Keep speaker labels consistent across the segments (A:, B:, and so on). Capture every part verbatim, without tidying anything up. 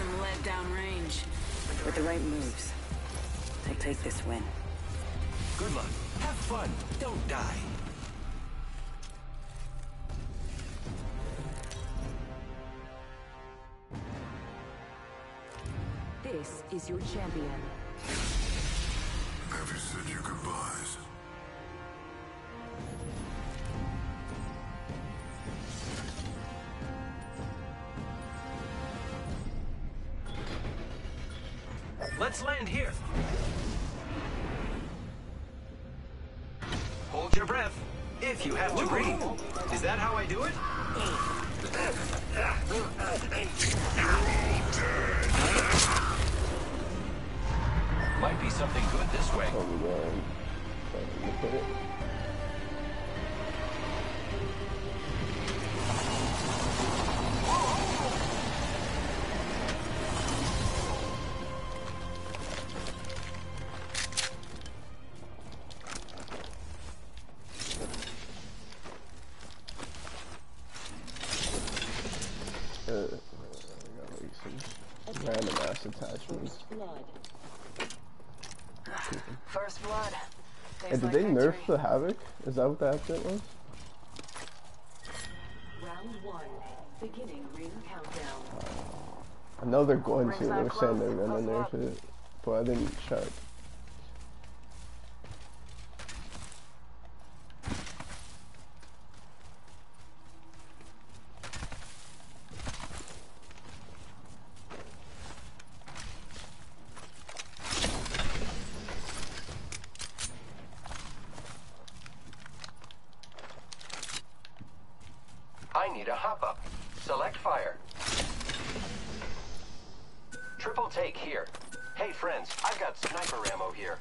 A: some lead downrange. With the right moves, they take this win.
B: Good luck. Have fun. Don't die.
C: This is your champion.
D: Have you said your goodbyes?
B: Let's land here. Hold your breath. If you have to breathe. Is that how I do it? Might be something good this way.
E: Oh, man. Look at it. Uh, I got like some random ass attachments.
A: First blood.
E: Hey, did they nerf the Havoc? Is that what the accident was?
C: Round one. Beginning ring countdown.
E: I know they're going to. They were saying they're gonna nerf it, but I didn't check.
B: I need a hop-up. Select fire. Triple take here. Hey friends, I've got sniper ammo here.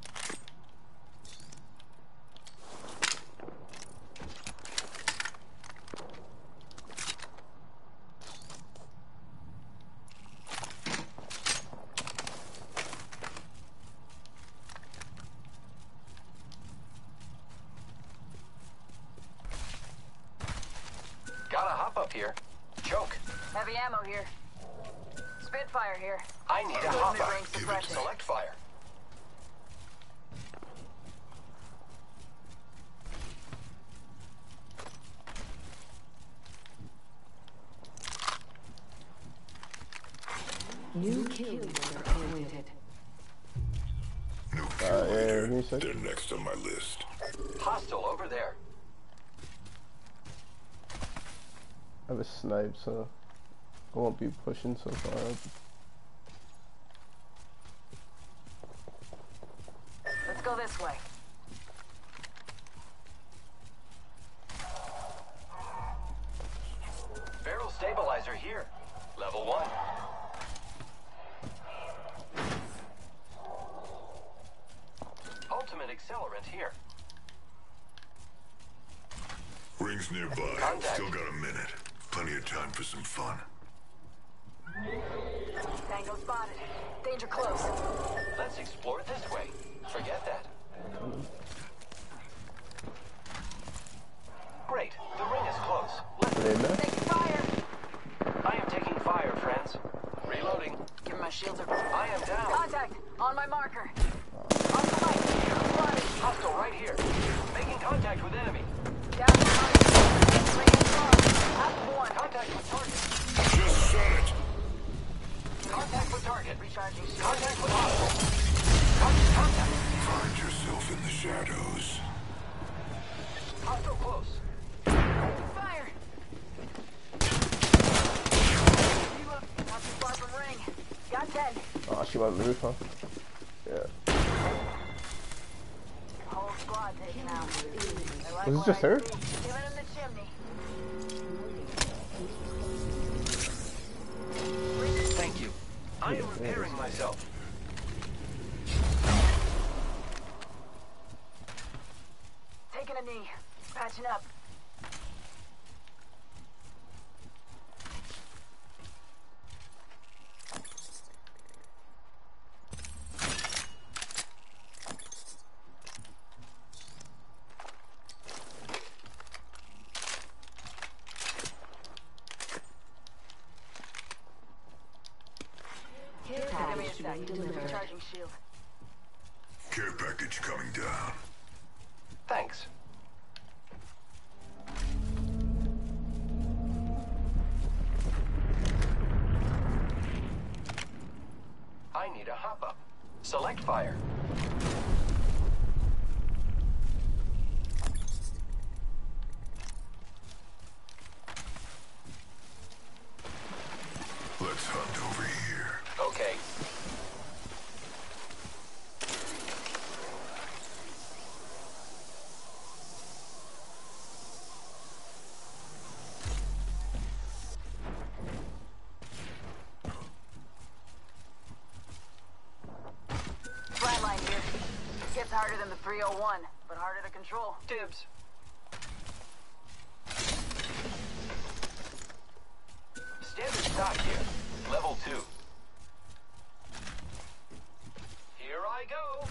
B: Got a hop-up here. Choke.
A: Heavy ammo here. Spitfire here.
B: I need a hop-up.
A: Give it.
B: Select fire.
C: New kill leader appointed.
D: New
E: Uh,
D: kill
E: yeah,
D: leader.
E: give me a sec.
D: They're next on my list.
B: Hostile over there.
E: I have a snipe, so I won't be pushing so far up.
A: Let's go this way.
B: Barrel stabilizer here. Level one. Ultimate accelerant here.
D: Rings nearby.
B: Contact.
D: Still got a minute. Plenty of time for some fun.
A: Tango spotted. Danger close.
B: Let's explore this way. Forget that. Great. The ring is close. Let's
E: Grenade there?
A: Take fire.
B: I am taking fire, friends. Reloading.
A: Give my shields a...
B: I am down.
A: Contact. On my marker. Off the light. Spotted.
B: Hostile right here. Making contact with enemy.
A: Down the light. Half one.
B: Contact with target.
D: Just said it.
B: Contact with target.
A: Recharging shield.
B: Contact with hostile. Contact. Contact.
D: Find yourself in the shadows.
B: Hostile close.
A: Fire. Not too far from ring. Got ten.
E: Oh, she went roof, huh? Yeah.
A: Whole squad taken out. I like
E: Was it
A: what
E: just
A: I
E: her?
A: see. Give it in the chimney.
B: Thank you. I am repairing myself.
A: Taking a knee. Patching up.
C: sec.
F: delivered.
C: Charging shield.
D: Care package coming down.
B: Thanks. I need a hop-up. Select fire.
D: Let's hunt over here.
B: Okay.
A: Flatline here. Gets harder than the three oh one, but harder to control.
B: Dibs. Standard stock here. Level two. Here I go.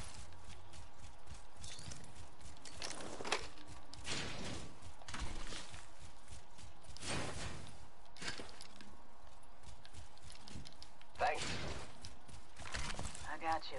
B: Thanks.
A: I got you.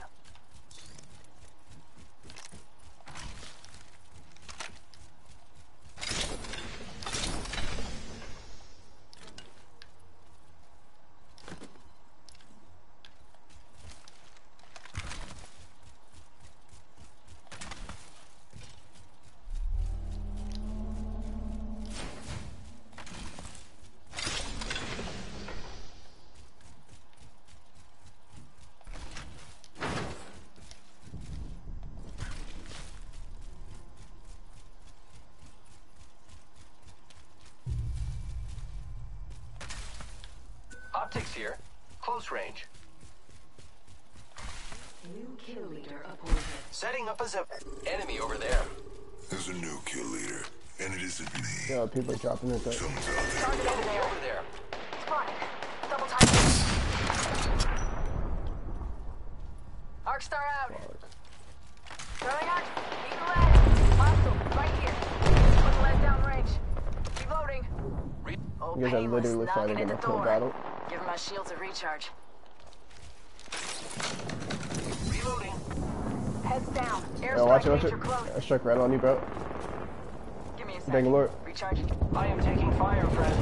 B: Optics here. Close range.
C: New kill leader appointed.
B: Setting up a zip. Enemy over there.
D: There's a new kill leader, and it isn't me.
E: Yo, people are dropping their guns.
D: Someone's out there.
A: Target over
B: Enemy
A: there.
B: over there.
A: Spotted. Double time. Arc star out. Throwing out. Eagle lead. Hostile. Right here. Put lead down range. Reloading.
B: Re
A: Oh,
E: You guys are
A: painless.
E: literally
A: Knocking
E: fighting
A: at
E: in
A: the
E: a full
A: door.
E: battle.
A: Give my shields a recharge.
B: Reloading.
A: Heads down. Airstrike
E: Yo, watch it, watch
A: danger
E: it.
A: close.
E: I struck right on you, bro.
A: Give me a second.
E: Bangalore.
A: Recharging.
B: I am taking fire, friends.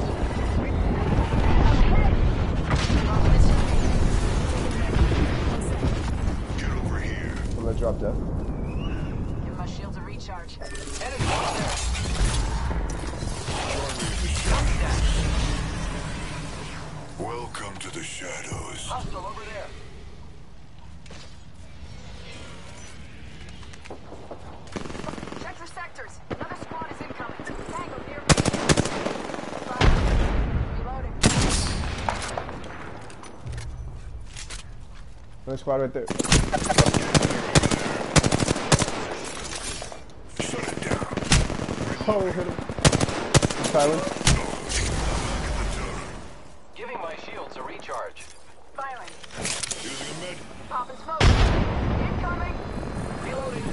D: Get over here.
E: I'm gonna drop down.
A: Give my shields a recharge.
B: Enemy over there.
D: Welcome to the shadows.
B: Hostile over there.
A: Check for sectors. Another squad is incoming. Tango near me. Reloading.
E: Another squad right there.
D: Shut it down.
E: Oh, hit him. Silence.
B: Giving my shields a recharge.
A: Firing.
D: Using a med.
A: Popping smoke. Incoming.
B: Reloading.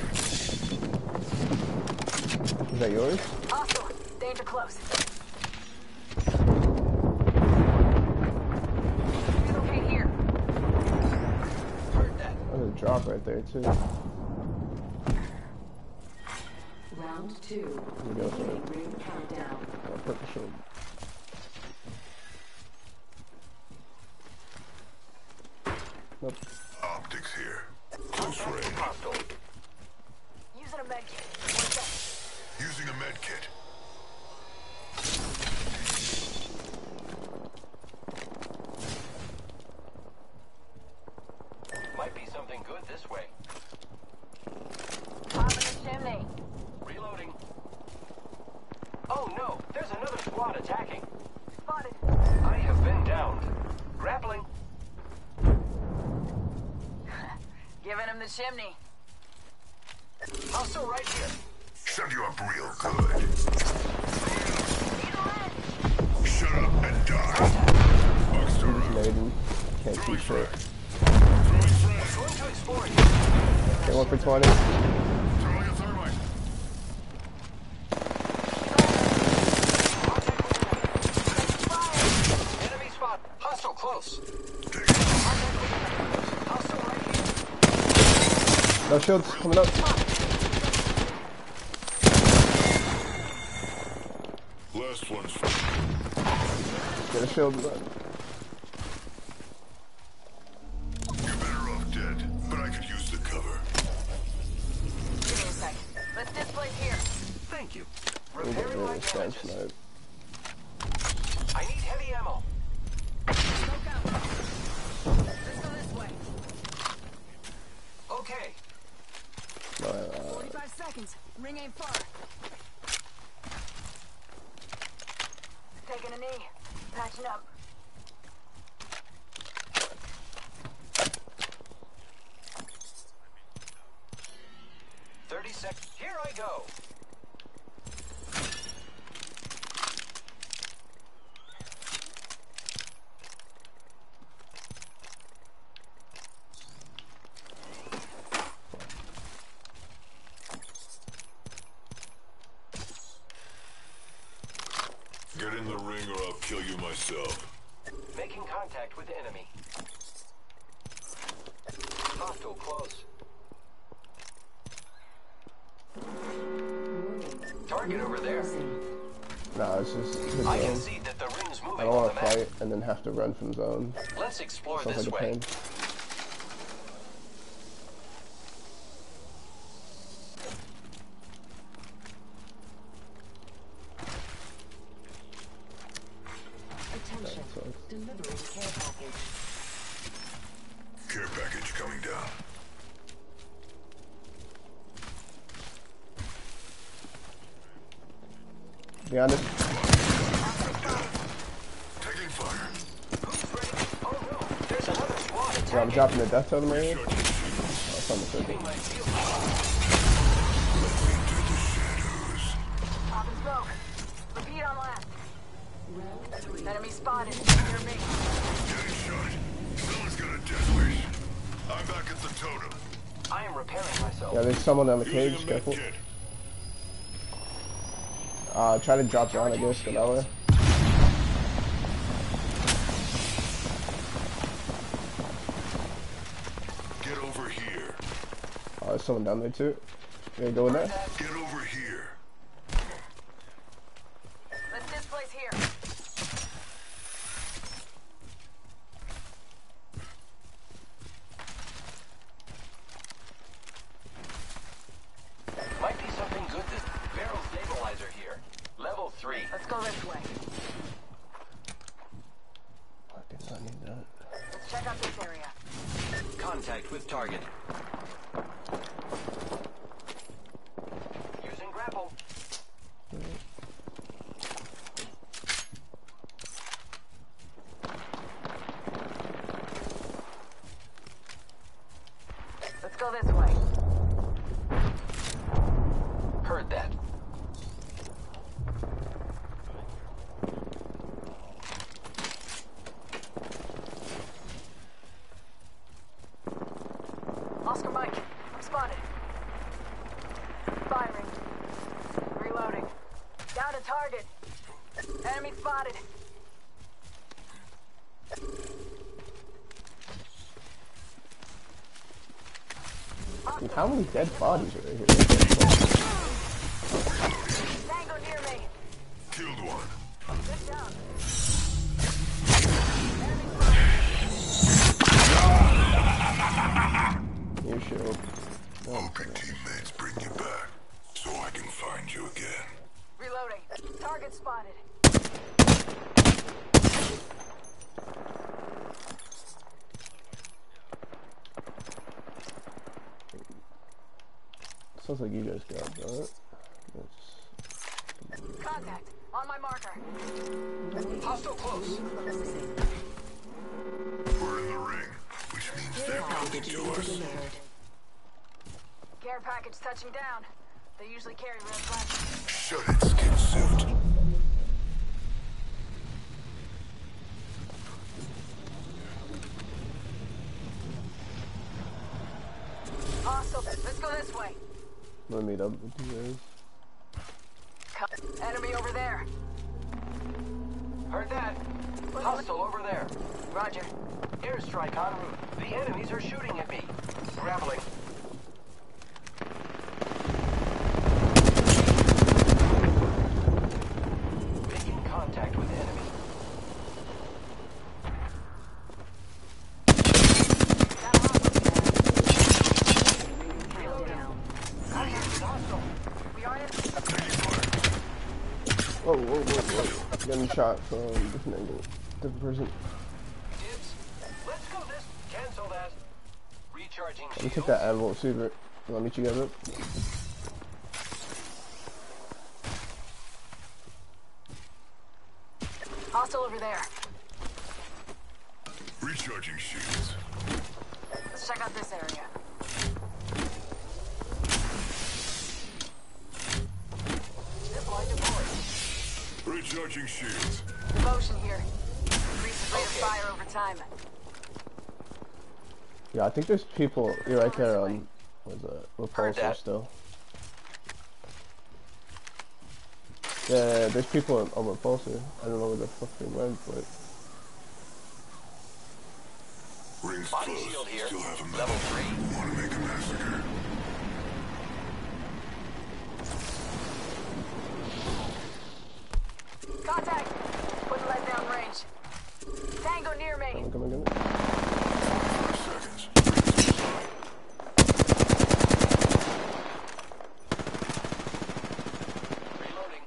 E: Is that yours?
A: Hostile. Danger close. Relocate here.
B: Heard that.
E: There's a drop right there, too.
C: Round two.
E: Let me go for it.
C: Ring countdown.
E: Oh, purple shield. Nope.
D: Optics here. Close range.
B: Hostile.
A: Using a med kit. One sec.
D: Using a med kit.
B: Might be something good this way.
A: Popping the chimney.
B: Reloading. Oh no, there's another squad attacking.
A: Spotted.
B: I have been downed. Grappling.
A: Giving him the chimney.
B: Hostile right here.
D: Shut you up real good.
A: Eagle lead.
D: Shut up and die. Rockstar out.
E: Maiden. Can't see
D: Throwing
E: shit.
D: frag. Throwing frag.
B: Going to explore you.
E: Okay, one for twenty.
D: Throwing a thermite.
B: Enemy spot. Hostile close.
D: Take it.
E: No shields coming up.
D: Last one's
E: Get a shield.
D: You're better off dead, but I could use the cover.
A: Give me a sec. Let's displace here.
B: Thank you.
E: We get
B: Repairing
E: rid
B: my
E: of scan
B: damages.
E: snipe.
B: I need heavy ammo.
A: Smoke out. Let's go this way.
B: Okay.
E: Uh,
A: forty-five seconds. Ring ain't far. Taking a knee. Patching up.
B: thirty seconds. Here I go.
D: Get in the ring or I'll kill you myself.
B: Making contact with enemy. Hostile close. Target over there.
E: nah, it's just his
B: I can
E: zone.
B: see that the ring's
E: I
B: moving
E: don't
B: on
E: want
B: the
E: to
B: map.
E: fight and then have to run from zone.
B: Let's explore
E: Sounds
B: this
E: like a
B: way.
E: pain.
C: Attention. Delivering care package.
D: Care package coming down.
E: Behind us.
D: Taking fire.
B: Who's ready? Oh no, there's another squad
E: Yeah, I'm
B: attacking.
E: dropping the death totem right here.
D: Shut
E: Oh, it's on the circle.
B: Keeping my shield.
D: into the shadows.
A: Popping smoke. Repeat on last.
C: Round three.
A: Enemy spotted. Near me.
D: Getting shot. Someone's got a death wish. I'm back at the totem.
B: I am repairing myself.
E: Yeah, there's someone on the
D: Using
E: cage.
D: a
E: Careful.
D: med kit.
E: Uh, try to drop down, I guess, go that way.
D: Get over here.
E: Oh, there's someone down there too. You gonna go in there?
D: Get over here.
A: Let's displace here.
B: Might be something good this barrel stabilizer here. Level three.
A: Let's go this way.
E: I did not need that.
A: Let's check out this area.
B: Contact with target. Using grapple.
A: Let's go this way.
B: Heard that.
A: Oscar Mike, I'm spotted. Firing. Reloading. Down to target. Enemy spotted.
E: Dude, how many dead bodies are there here?
A: Tango near me.
D: Killed one.
A: Good job.
E: Your shield. No,
D: Hoping teammates bring you back so I can find you again.
A: Reloading. Target spotted.
E: sounds like you guys got that.
A: Contact. On my marker.
B: Hostile close.
D: We're in the ring, which means they're coming to us.
A: Care package touching down. They usually carry red flags.
D: Shut it, skin suit.
A: Hostile. Let's go this way.
E: I'm gonna meet up with you guys.
A: Co- Enemy over there.
B: Heard that. Hostile over there.
A: Roger.
B: Airstrike en route. The enemies are shooting at me. Grappling.
E: getting shot from a different angle. Different person.
B: Dibs. Let's go this. Cancel that. Recharging
E: Let me
B: shields.
E: take that ammo receiver. I'll meet you guys up.
A: Hostile over there.
D: Recharging shields.
A: Let's check out this area. Deploy, deploy.
D: Recharging shields.
A: Devotion here. Increase the rate of
B: Okay.
A: fire over time.
E: Yeah, I think there's people. You're right there on. What's that? Repulsor
B: that.
E: still. Yeah, there's people on, on Repulsor. I don't know where the fuck they went, but.
D: Rings
B: Body
D: closed.
B: shield here.
D: Still have a
B: Level
D: medal.
B: three.
D: Want to make a massacre?
A: Contact! Putting lead down range. Tango near me.
E: Come on, come on, come on.
D: Five seconds. Rings inside.
B: Reloading.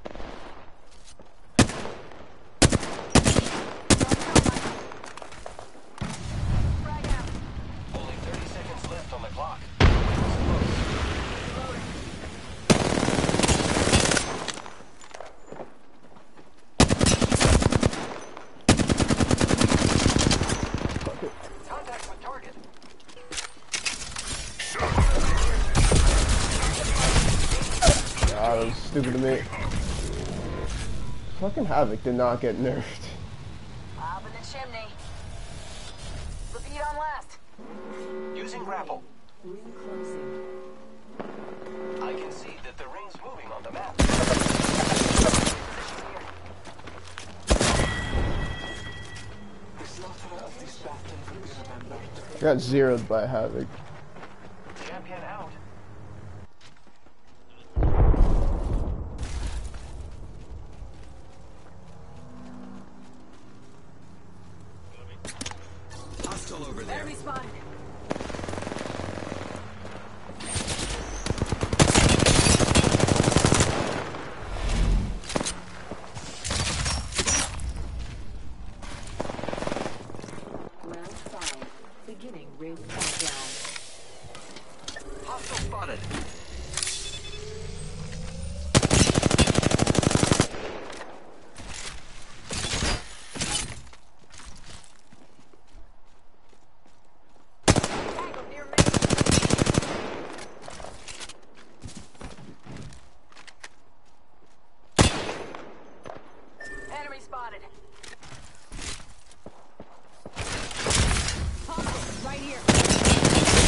A: Frag out.
B: Only thirty seconds left on the clock.
E: Fuck it.
B: Contact with target.
E: Ah, that was stupid of me. Fucking Havoc did not get nerfed.
A: Up in the chimney. Repeat on last.
B: Using grapple.
C: Ring closing.
B: I can see that the ring's moving on the map.
E: Got zeroed by Havoc.
B: Champion out. Hostile over there.
A: Enemy spotted.
C: Round five. Beginning ring countdown.
B: Hostile spotted.
A: Tango near me. Enemy spotted. Hostile, right here.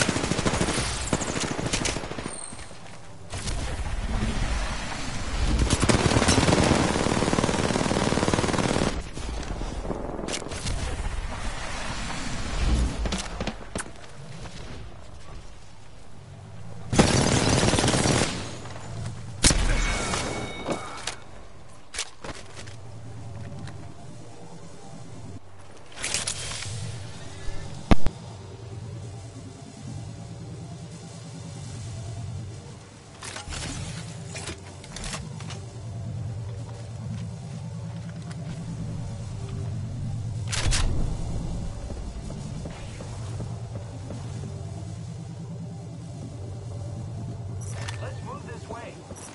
B: Let's move this way.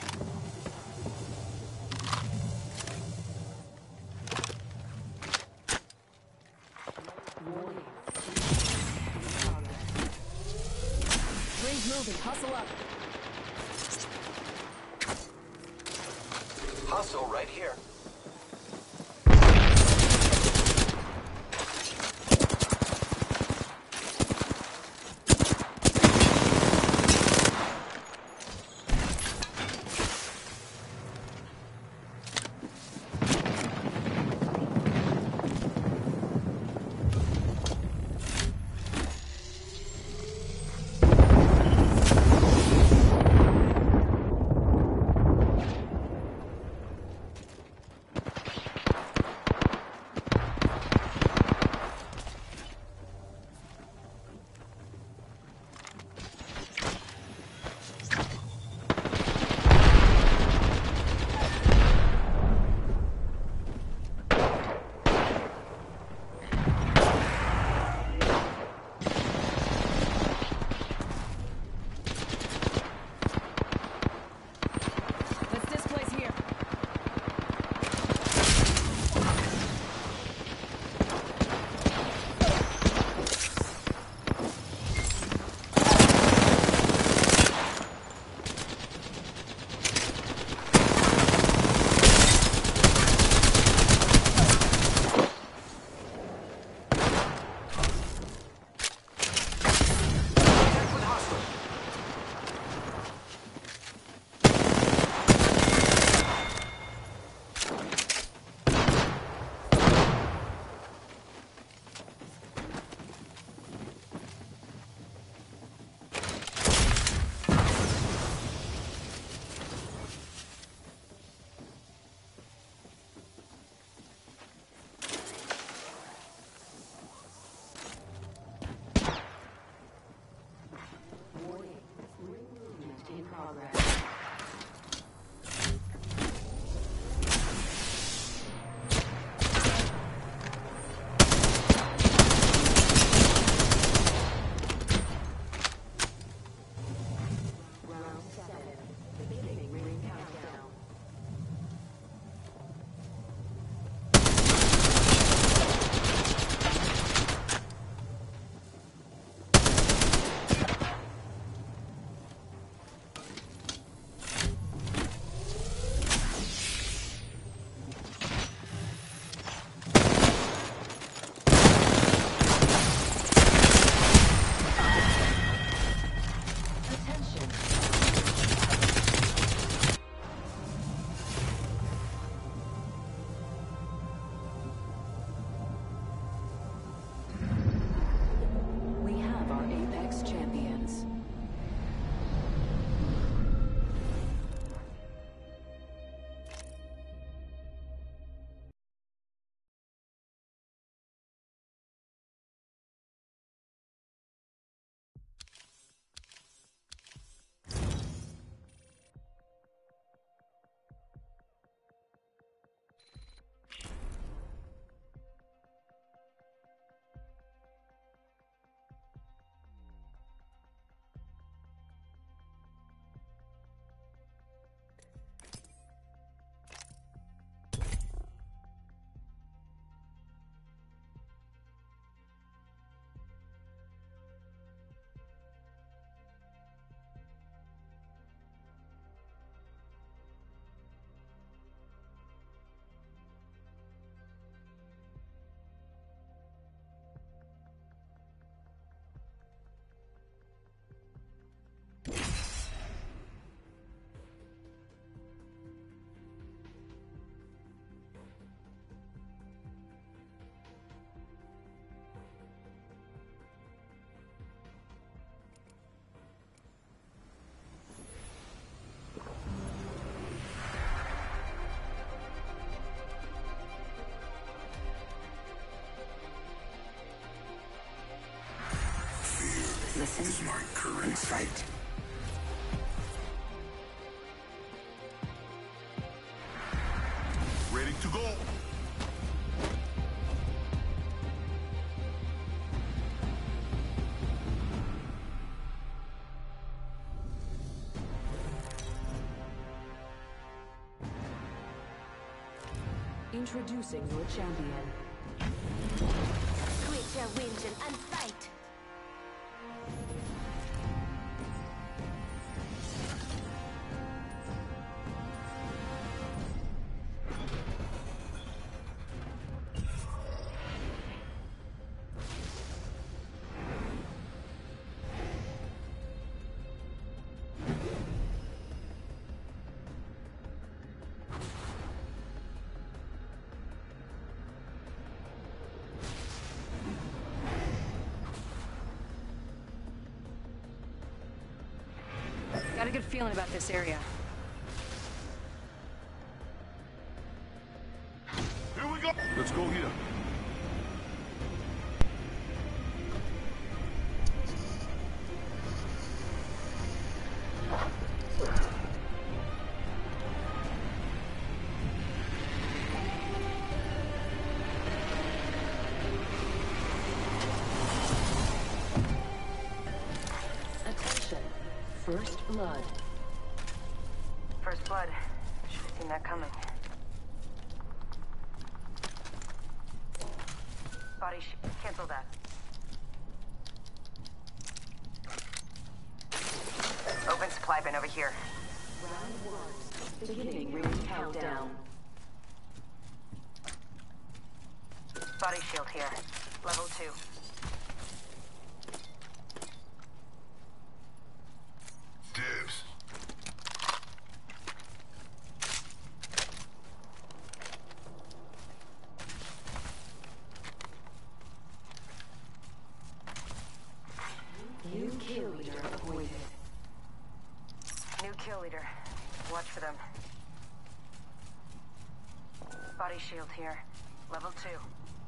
C: Warning.
A: Ring's moving. Hustle up.
B: Hostile right here.
C: listen
D: is my current
C: and fight.
D: Ready to go.
C: Introducing your champion.
F: Quit your whinging and fight!
A: Got a good feeling about this area.
D: Here we go. Let's go here.
C: Attention. First blood.
A: First blood. Should have seen that coming. Body sh- cancel that. Open supply bin over here.
C: Round one. Beginning ring countdown.
A: Body shield here. Level two.
D: Dibs.
C: New kill leader appointed.
A: New kill leader. Watch for them. Body shield here. Level two.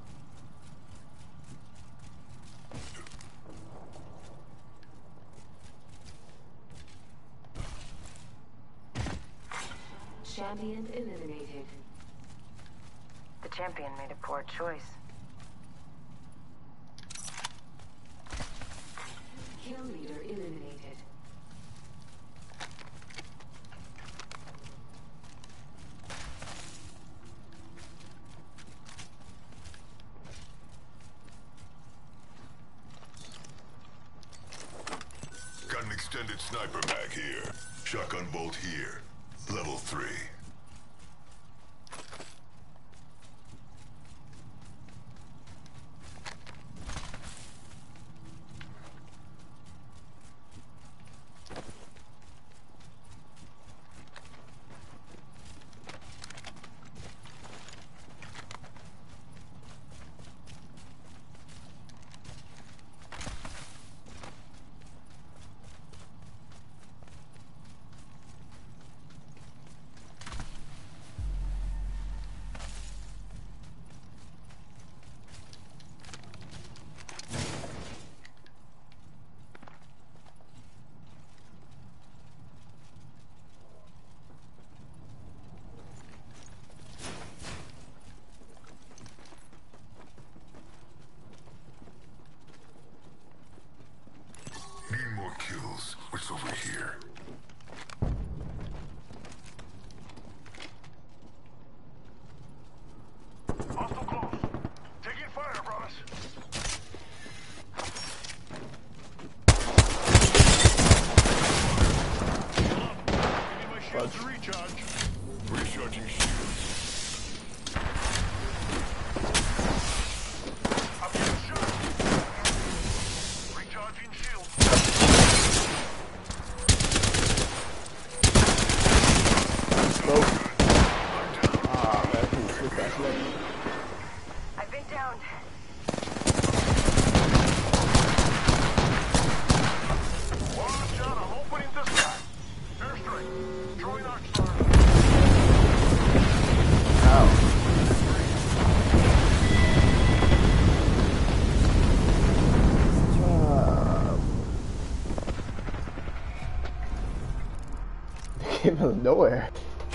C: Champion eliminated.
A: The champion made a poor choice.
C: Kill leader eliminated.
D: Got an extended sniper mag here. Shotgun bolt here. Level three. Need more kills. What's over here? Hostile close. Taking fire, brothers. Give me my shields to recharge. Recharging shields. I'm getting shot. Recharging shields.
E: Ah, man, I couldn't shoot that shit.
A: I've been downed.
D: Watch out, I'm opening the sky. Airstrike. Throwing Arcstar.
E: Ow. Ah, came out of nowhere.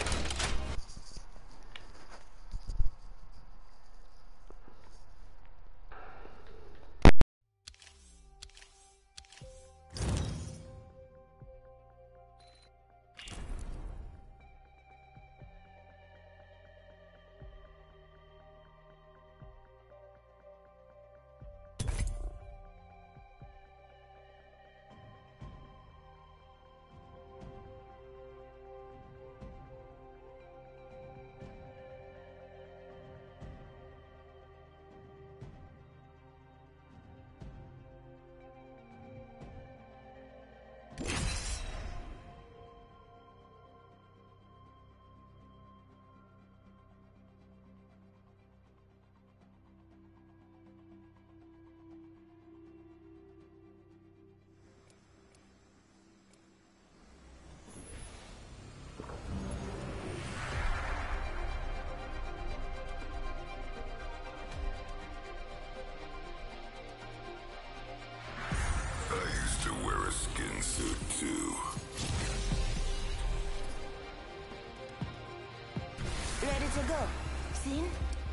F: Ready to go. Seen?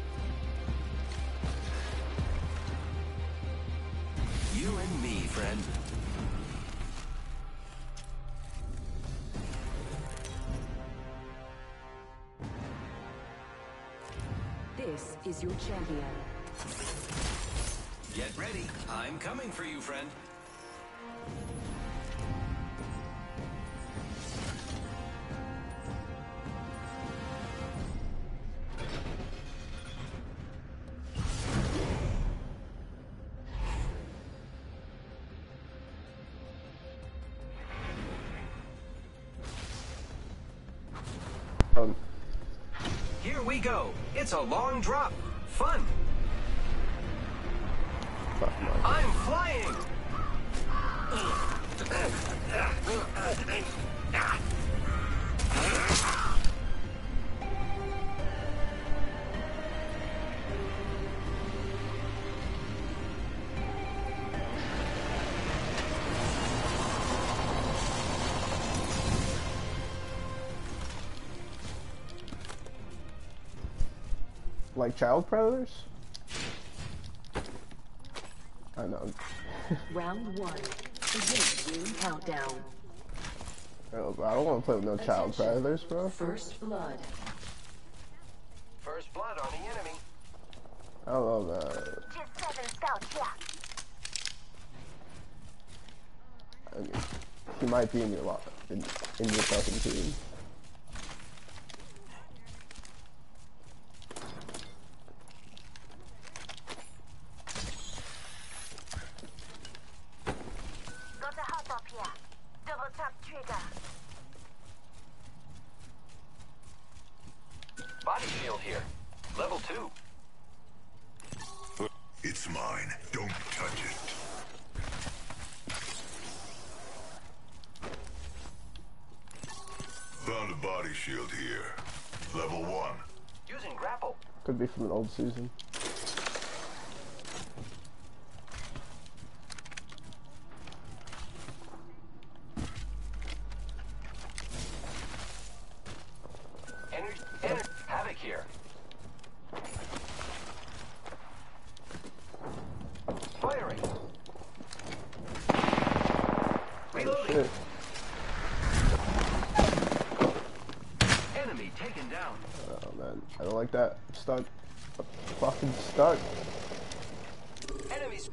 B: You and me, friend.
C: This is your champion.
B: Get ready. I'm coming for you, friend.
E: Um,
B: Here we go. It's a long drop. Fun.
E: fuck my.
B: I'm flying.
E: Like child predators? I know.
C: Round one. Begin ring countdown.
E: Oh, bro, I don't want to play with no child
C: Attention.
E: predators, bro.
C: First blood.
B: First blood on the enemy.
E: I don't know, man. I mean, he might be in your lot, in, in your fucking team.
F: Got a hot up here. Double tap trigger.
B: Body shield here. Level two.
D: It's mine. Don't touch it. Found a body shield here. Level one.
B: Using grapple.
E: Could be from an old season.
B: Energy. Ener Havoc here. Firing. Reloading.
E: Shit.
B: Enemy taken down.
E: Oh man, I don't like that. I'm stuck. I'm fucking stuck.
B: Enemies.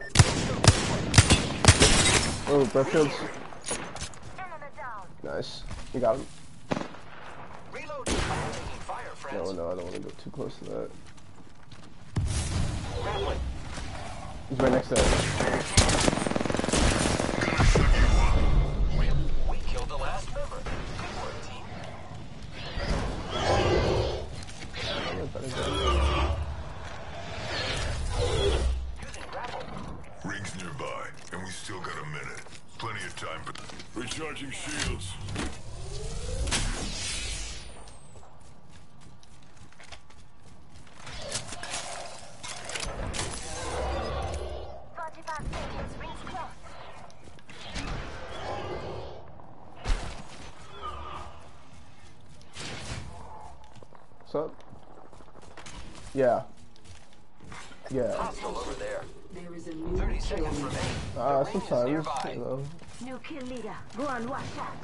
E: Oh, breath shields.
F: Enemy down.
E: Nice. You got him.
B: Reload. Taking fire, friends.
E: No, no, I don't want to go too close to that.
B: Grappling.
E: He's right next to it.
B: We, we killed the last member. Good work, team. Using grapple.
D: Rings nearby, and we still got a minute. Plenty of time for recharging shields.
F: forty-five seconds. Rings close.
E: up? Yeah. Yeah.
B: Hostile over there.
C: There is a new
B: thirty
C: kill
B: seconds
C: leader.
B: remaining.
E: Uh,
B: The ring is
E: sometimes,
B: nearby.
E: you know.
F: New kill leader. Go on, watch out.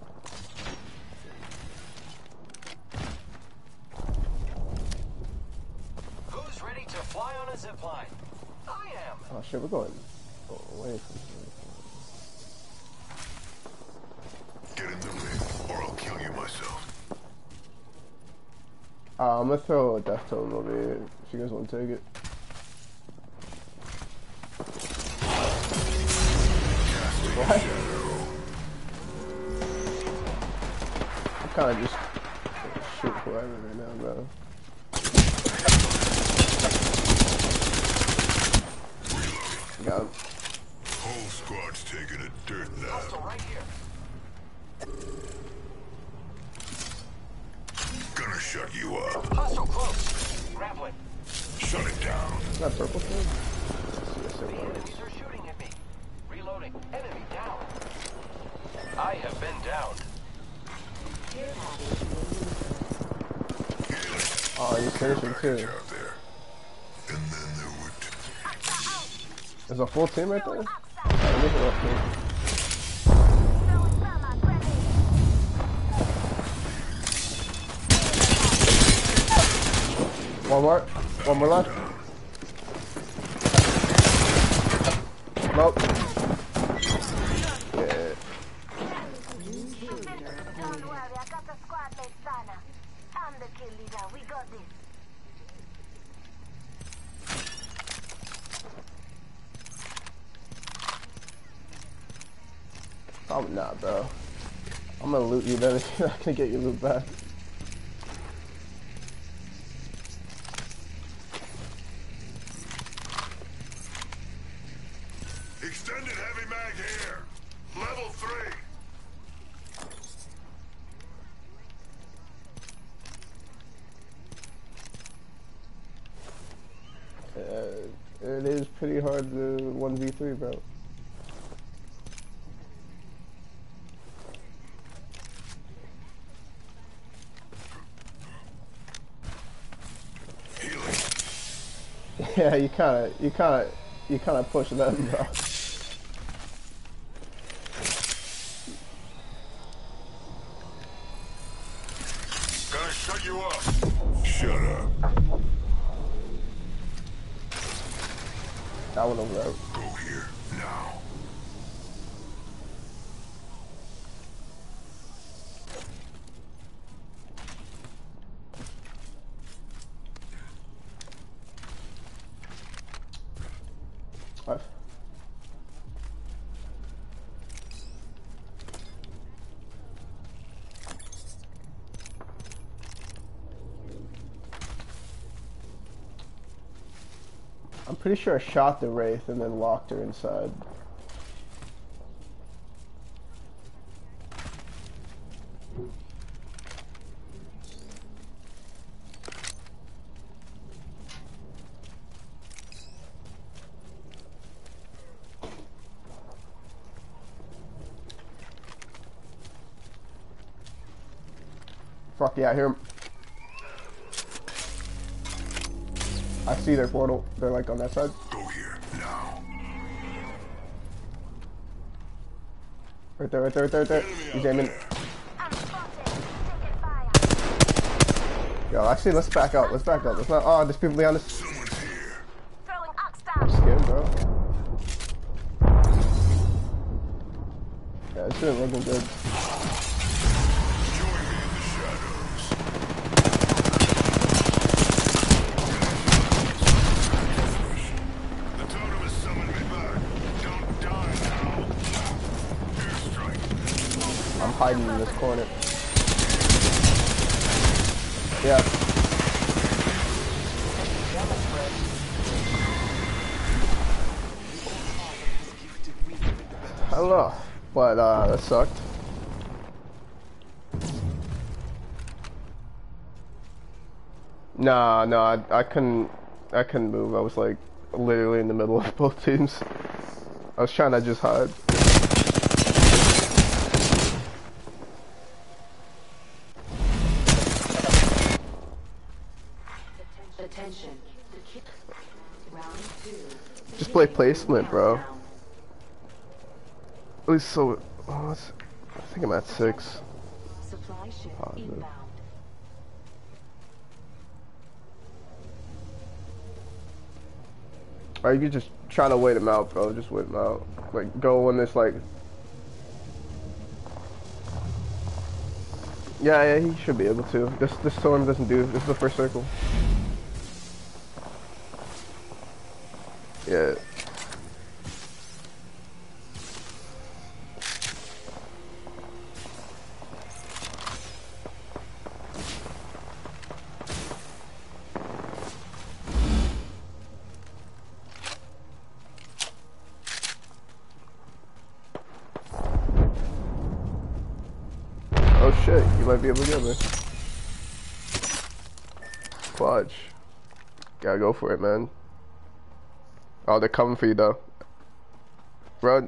B: Who's ready to fly on a zipline? I am.
E: Oh shit, we're going away from here.
D: Get in the ring, or I'll kill you myself.
E: Uh, I'm gonna throw a death totem over here if you guys want to take it. What? I'm kind of just shoot whoever right now, bro. Got him.
D: Whole squad's taking a dirt nap.
B: Hostile right here.
D: Gonna shut you up.
B: Hostile close. Grappling.
D: Shut it down.
E: Is that purple thing? Yes,
B: The
E: it was.
B: enemies are shooting at me. Reloading. Enemy down. I have been downed.
E: Oh, he's finishing too.
D: Out there. And then there would...
E: There's a full team right there? Alright, leave it up, please. One more. One more left. Nope. Yeah.
F: Don't worry, I got the squad mate Sana. I'm the kill leader. We got this.
E: Probably not, bro. I'm gonna loot you then if you're not gonna get your loot back.
D: Extended heavy mag here. Level three.
E: Uh, it is pretty hard to one v three, bro.
D: Healing.
E: Yeah, you kinda, you kinda, you kinda push them, bro.
D: Gonna shut you up. Shut up.
E: That one over there.
D: Go here, now.
E: What? I'm pretty sure I shot the Wraith and then locked her inside. Fuck yeah, I hear him. I see their portal. They're like on that side.
D: Go here, now.
E: Right there, right there, right there, right there. He's aiming.
F: I'm spotted. Taking fire.
E: Yo, actually, let's back up. Let's back up. Let's not. Oh, there's people behind us.
D: Someone's here.
F: Throwing ox
E: I'm
F: down.
E: scared, bro. Yeah, this isn't looking good.
D: Join me in the shadows. The totem has summoned me back. Don't die now. Airstrike.
E: I'm hiding in this corner. Yeah. I don't know, but uh, that sucked. Nah, no, I, I couldn't, I couldn't move. I was like literally in the middle of both teams. I was trying to just hide.
C: Round two.
E: Just play
C: Beginning
E: placement, bro.
C: countdown.
E: At least so. Oh, it's, I think I'm at six.
C: Supply ship
E: Positive.
C: inbound.
E: Or you could just try to wait him out, bro. Just wait him out. Like, go when it's like. Yeah, yeah, he should be able to. This this storm doesn't do. This is the first circle. Yeah. Oh shit, you might be able to get me. Clutch. Gotta go for it, man. Oh, they're coming for you though. Run.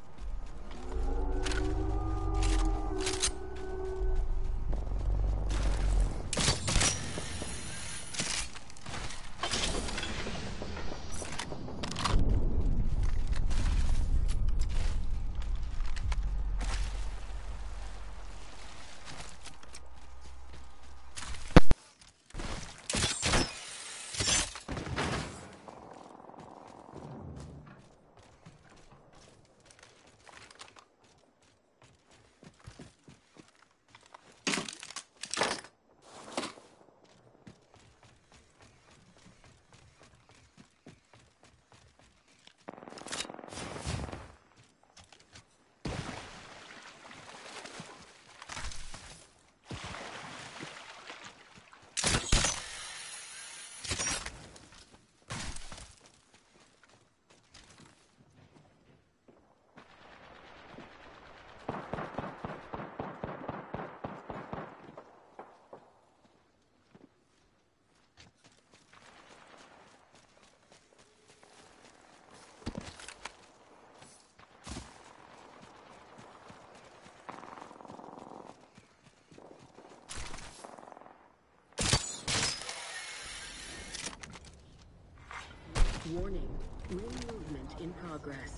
C: Warning. Ring movement in progress.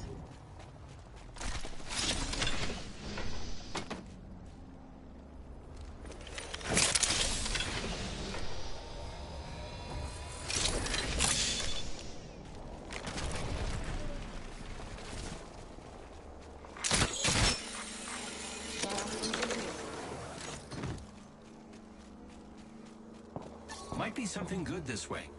B: Might be something good this way.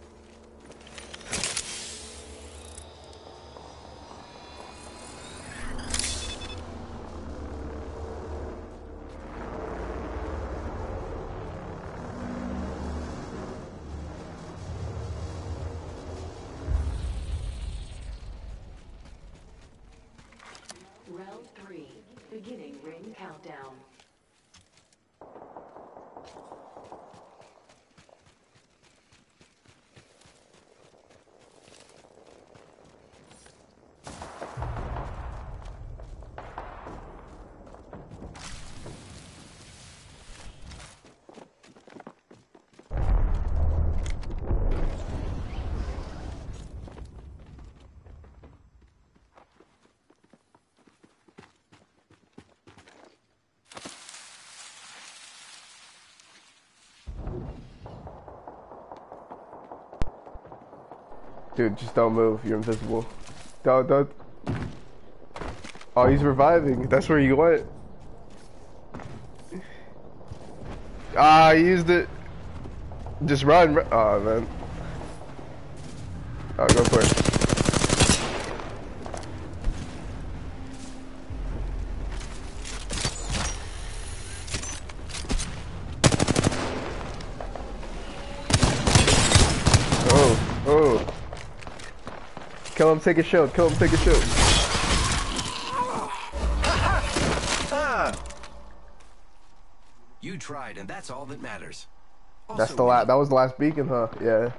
C: Round three. Beginning ring countdown.
E: Dude, just don't move. You're invisible. Don't, don't. Oh, he's reviving. That's where you went. Ah, he used it. Just run. run. Oh, man. Oh, go for it. Oh, oh. Kill him, take a shield. Kill him, take a shield.
B: You tried, and that's all that matters.
E: That's
B: Also,
E: the last. That was the last beacon, huh? Yeah.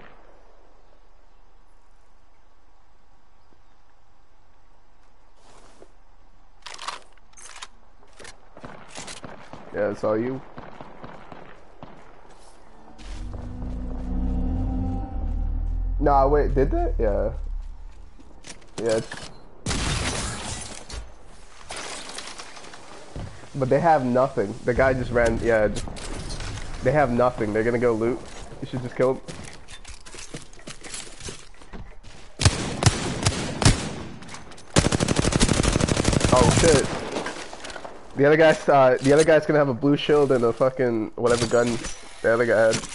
E: Yeah, it's all you. Nah, wait, did that? Yeah. Yeah. It's... But they have nothing. The guy just ran. Yeah. Just... They have nothing. They're gonna go loot. You should just kill him. Oh shit. The other guy's uh, the other guy's gonna have a blue shield and a fucking whatever gun the other guy had.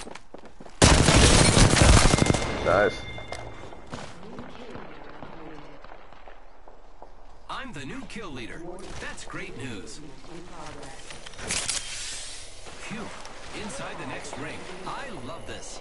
E: Nice.
B: I'm the new kill leader. That's great news. Phew. Inside the next ring. I love this.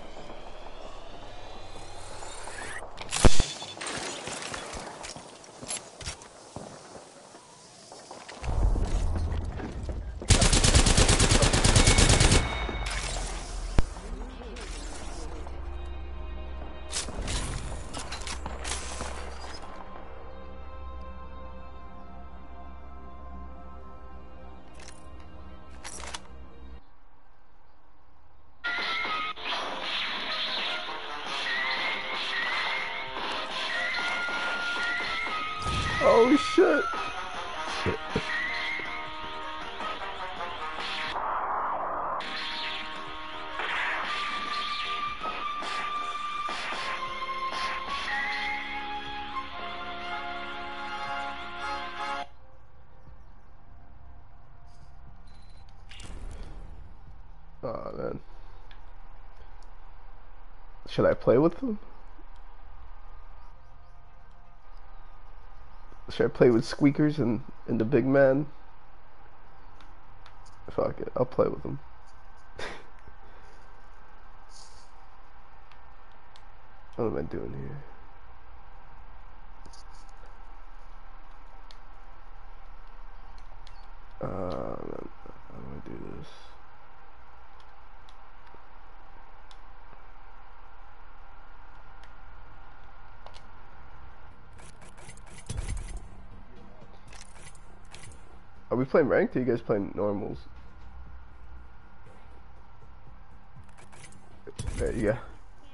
E: Oh shit. Oh man. Should I play with them? Should I play with Squeakers and, and the big man? Fuck it, I'll play with them. What am I doing here? Uh, how do I do this? Are we playing ranked or are you guys playing normals? There you go.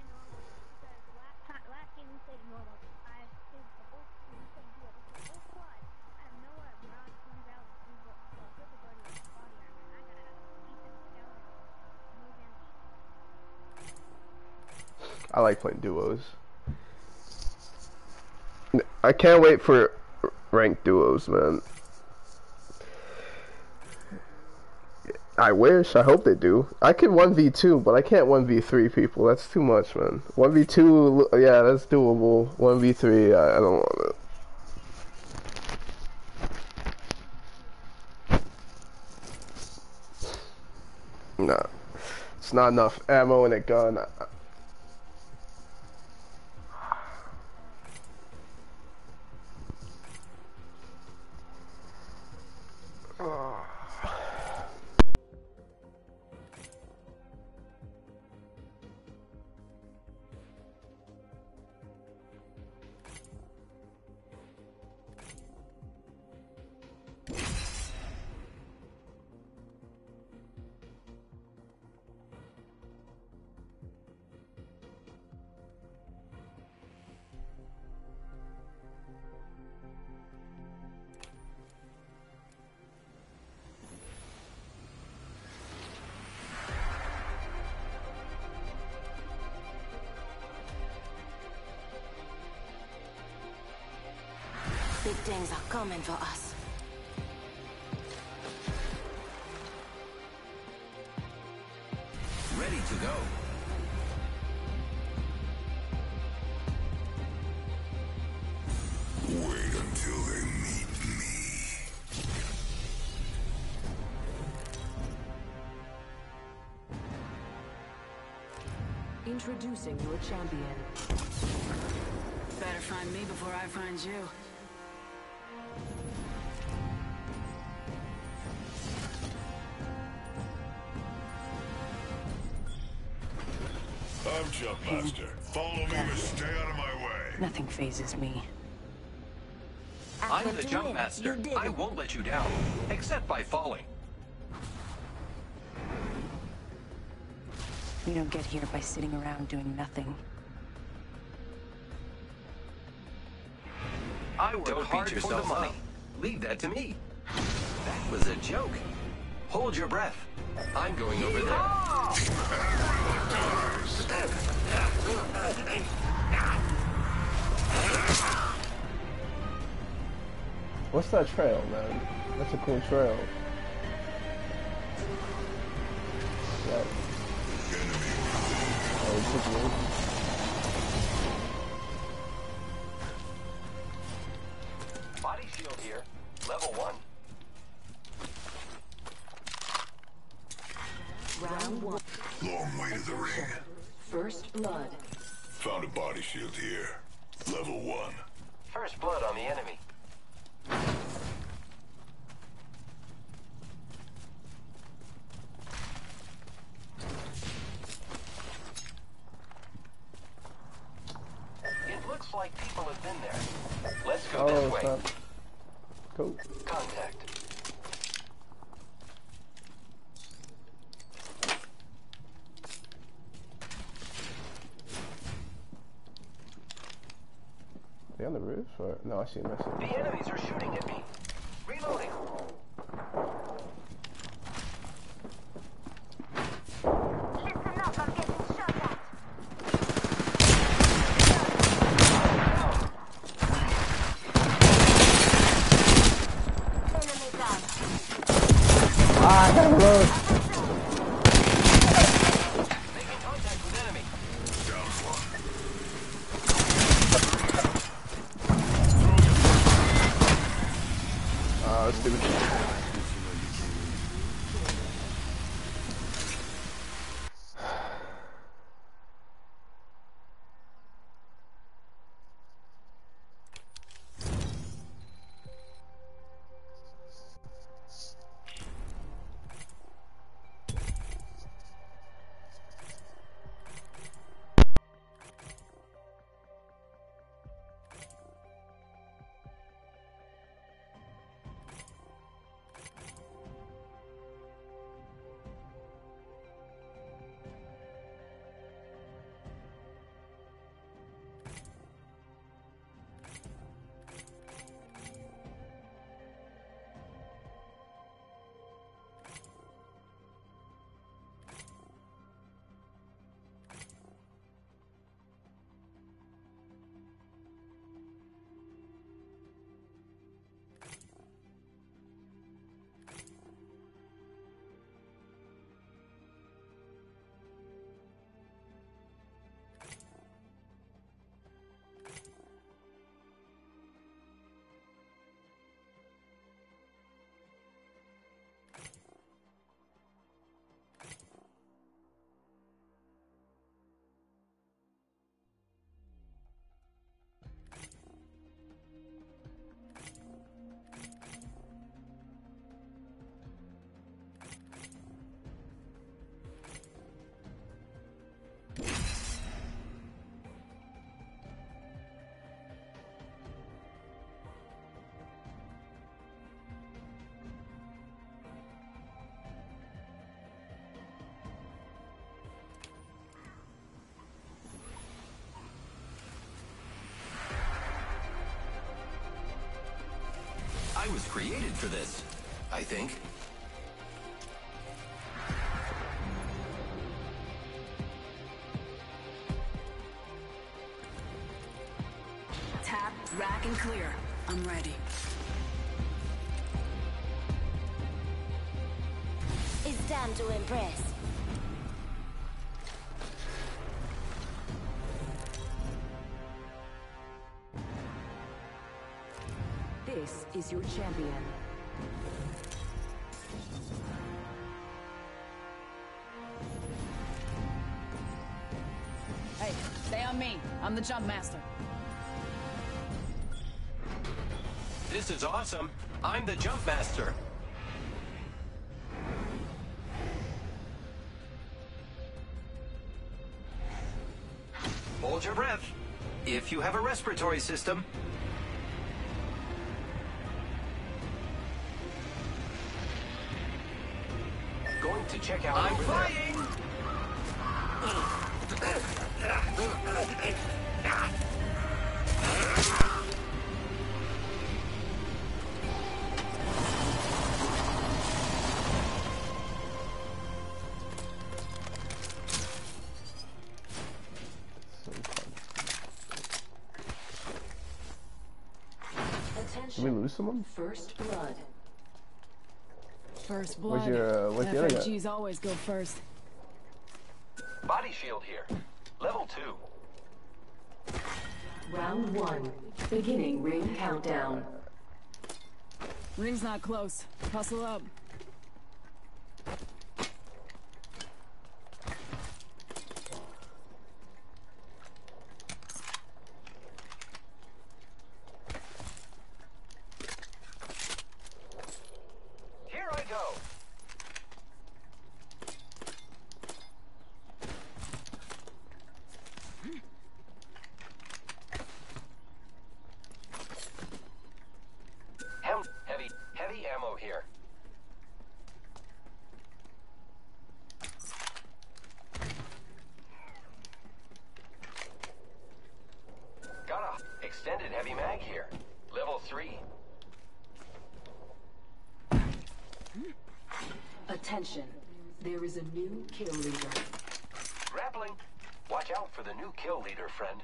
E: I like playing duos. I can't wait for ranked duos, man. I wish, I hope they do. I can one v two, but I can't one v three people. That's too much, man. one v two, yeah, that's doable. one v three, I, I don't want it. Nah. It's not enough ammo in a gun.
F: Big things are coming for us.
B: Ready to go.
D: Wait until they meet me.
C: Introducing your champion.
A: Better find me before I find you.
D: I'm Jumpmaster. Follow me, but stay out of my way.
A: Nothing phases me.
B: I'm the jump master. I won't let you down, except by falling.
A: We don't get here by sitting around doing nothing.
B: I work
G: Don't
B: hard
G: beat
B: for the
G: yourself
B: money.
G: up. Leave that to me. That was a joke. Hold your breath. I'm going over there.
E: What's that trail, man? That's a cool trail. Yeah. Oh, it took me.
B: Body shield here. Level one.
C: Round one.
D: Long way to the ring.
C: First blood.
D: Found a body shield here. Level one.
B: First blood on the enemy. It looks like people have been there. Let's go
E: Oh,
B: this
E: it's
B: way.
E: not. Cool.
B: Contact.
E: They on the roof? Or no, I see them. I see them.
B: The enemies are shooting at me. Reloading.
F: Listen up, I'm getting shot at. Enemy down.
E: Ah, I gotta reload.
B: Making contact with enemy.
D: Down one.
E: Ah, that's stupid.
G: I was created for this, I think.
C: Tap, rack, and clear. I'm ready.
F: It's time to impress.
C: This is your champion.
H: Hey, stay on me. I'm the jump master.
G: This is awesome. I'm the jump master. Hold your breath. If you have a respiratory system.
B: Going to check out
G: I'm
B: over there.
G: flying!
E: Did we lose someone?
C: First blood.
H: First blood.
E: Where's your, uh, where's the other guy?
H: F A Gs always go first.
B: Body shield here. Level two.
C: Round one. Beginning ring countdown.
H: Ring's not close. Hustle up.
B: Here I go. Hem heavy heavy ammo here. Got a extended heavy mag here. Level three.
C: Attention. There is a new kill leader.
B: Grappling. Watch out for the new kill leader, friend.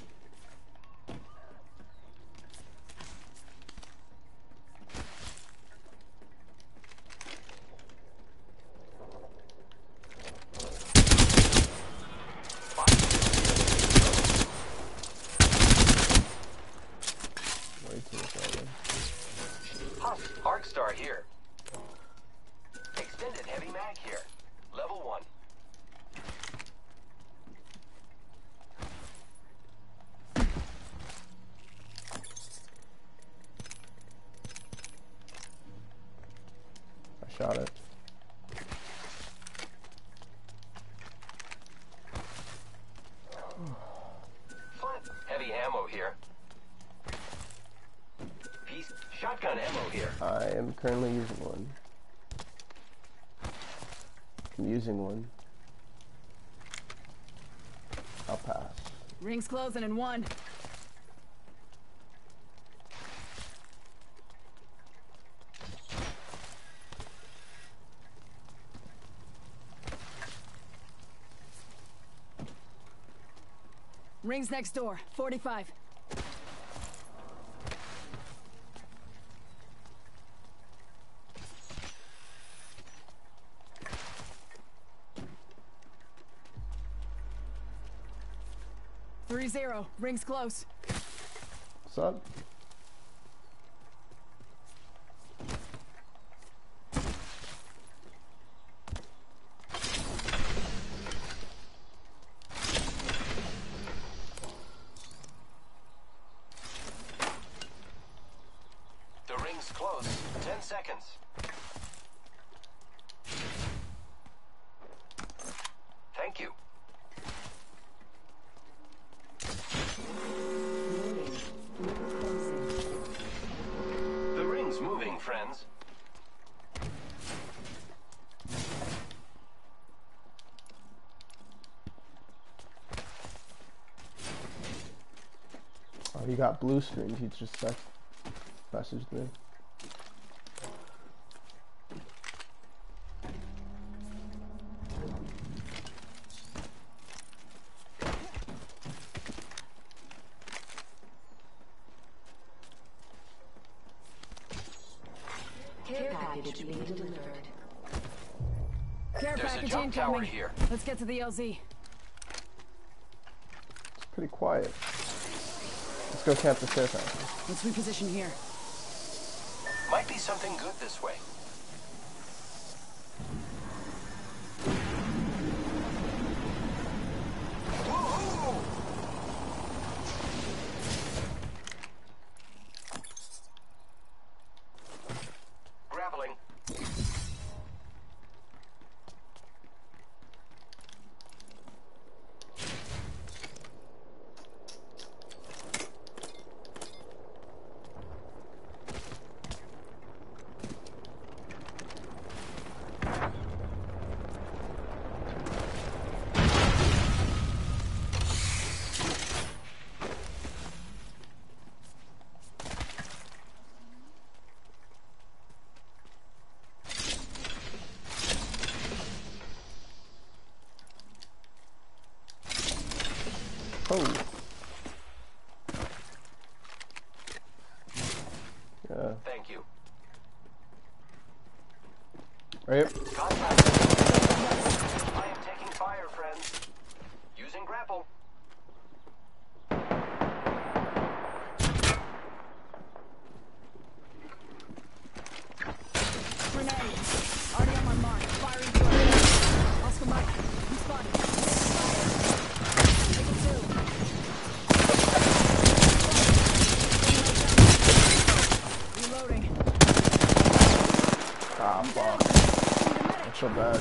E: Way too far.
B: Husk, Arc Star here. Extended heavy mag here. Level one.
E: I shot it.
B: Flint. Heavy ammo here. Piece. Shotgun ammo here.
E: I am currently using one. I'm using one. I'll pass.
H: Ring's closing in one. Ring's next door. forty-five. Three zero. Ring's close.
E: What's up?
B: The ring's close. Ten seconds. Thank you. The ring's moving, friends.
E: Oh, he got blue screen. He just text messaged me.
C: Care package being delivered.
H: Care
B: There's a
H: package
B: jump tower
H: incoming.
B: here.
H: Let's get to the L Z.
E: It's pretty quiet. Let's go camp the care package.
H: Let's reposition here.
B: Might be something good this way. Woohoo! Grappling.
E: Yeah.
B: Thank you.
E: Right?
B: Contact. I am taking fire, friends. Using grapple.
H: Grenade. Already on my mark. Firing through. Oscar Mike. I'm spotted. Take it two. Reloading.
E: Ah, fuck. That's so bad.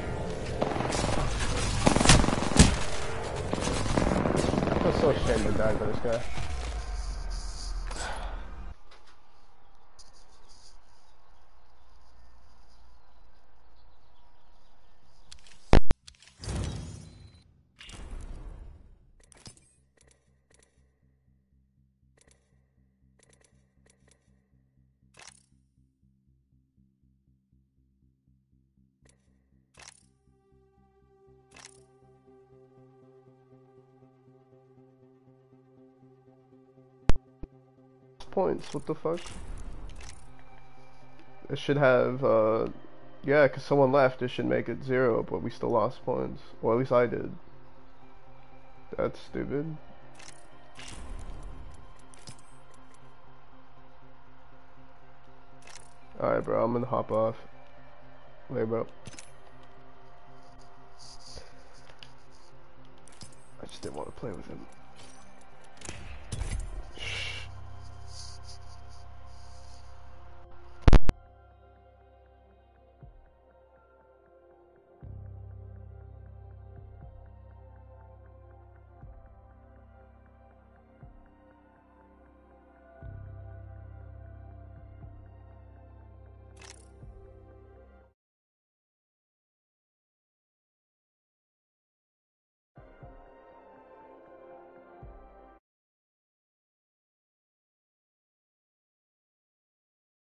E: I feel so ashamed of dying by this guy. Points, what the fuck? It should have, uh, yeah, because someone left, it should make it zero, but we still lost points. Or at least I did. That's stupid. Alright, bro, I'm gonna hop off. Later, bro. I just didn't want to play with him.